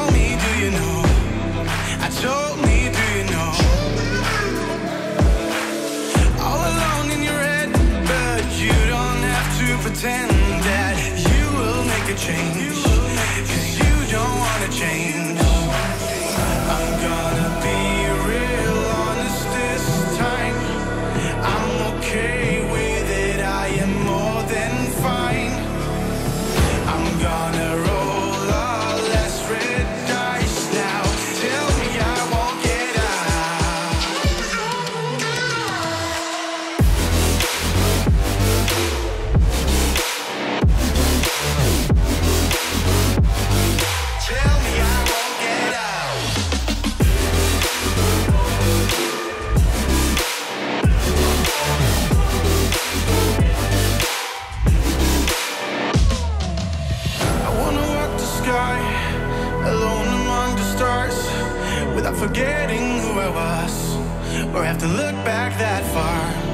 me, do you know? I told me, do you know? All alone in your head, but you don't have to pretend that you will make a change, 'cause you don't wanna change. I'm gonna be real honest this time. I'm okay with it, I am more than fine. I'm gonna roll all less red dice now. Tell me I won't get out. Tell me I won't get out. I wanna walk the sky alone among the stars, without forgetting who I was, or have to look back that far.